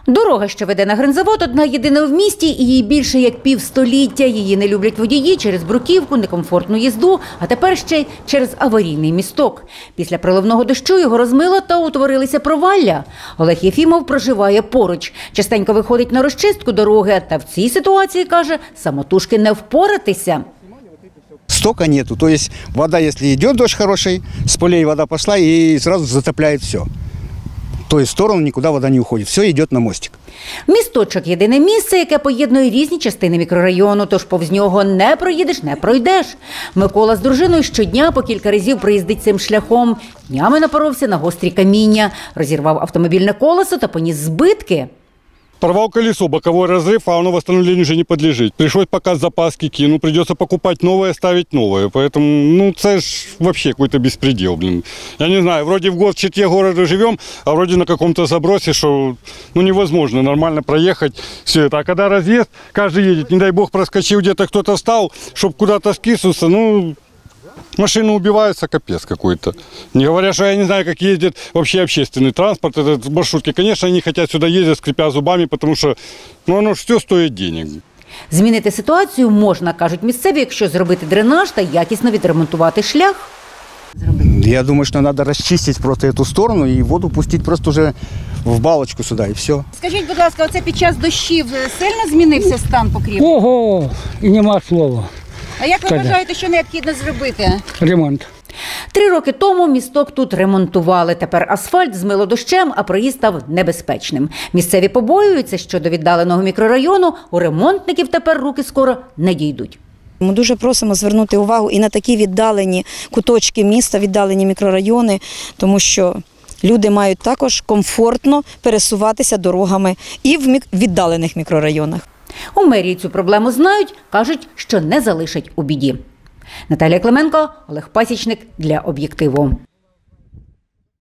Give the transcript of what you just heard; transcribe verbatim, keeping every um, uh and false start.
Дорога, що веде на Гринзавод, одна єдина в місті, і їй більше як півстоліття. Її не люблять водії через бруківку, некомфортну їзду, а тепер ще й через аварійний місток. Після проливного дощу його розмило та утворилися провалля. Олег Єфімов проживає поруч. Частенько виходить на розчистку дороги, та в цій ситуації, каже, самотужки не впоратися. Стока нету, то есть вода, если идет дождь хороший, с полей вода пошла и сразу затопляет все. То есть в сторону никуда вода не уходит, все идет на мостик. Місточок – єдине місце, яке поєднує різні частини мікрорайону, тож повз нього не проїдеш, не пройдеш. Микола з дружиною щодня по кілька разів проїздить цим шляхом. Днями напоровся на гострі каміння, розірвав автомобільне колесо та поніс збитки. Порвал колесо, боковой разрыв, а оно восстановлению уже не подлежит. Пришлось пока запаски кину, придется покупать новое, ставить новое. Поэтому, ну, это ж вообще какой-то беспредел, блин. Я не знаю, вроде в год в черте города живем, а вроде на каком-то забросе, что, ну, невозможно нормально проехать все это. А когда разъезд, каждый едет, не дай бог проскочил, где-то кто-то встал, чтобы куда-то списываться, ну... Машины убиваются, капец какой-то. Не говоря, что я не знаю, как ездит вообще общественный транспорт, это маршрутки. Конечно, они хотят сюда ездить, скрипя зубами, потому что ну, оно все стоит денег. Змінити ситуацію можна, кажуть місцеві, якщо зробити дренаж та якісно відремонтувати шлях. Я думаю, что надо расчистить просто эту сторону и воду пустить просто уже в балочку сюда, и все. Скажіть, будь ласка, оце під час дощів сильно змінився стан покрівлі? Ого, і нема слова. А як ви вважаєте, що необхідно зробити? Ремонт. Три роки тому місток тут ремонтували. Тепер асфальт змило дощем, а проїзд став небезпечним. Місцеві побоюються, що до віддаленого мікрорайону у ремонтників тепер руки скоро не дійдуть. Ми дуже просимо звернути увагу і на такі віддалені куточки міста, віддалені мікрорайони, тому що люди мають також комфортно пересуватися дорогами і в віддалених мікрорайонах. У мерії цю проблему знають, кажуть, що не залишать у біді. Наталія Клименко, Олег Пасічник для «Об'єктиву».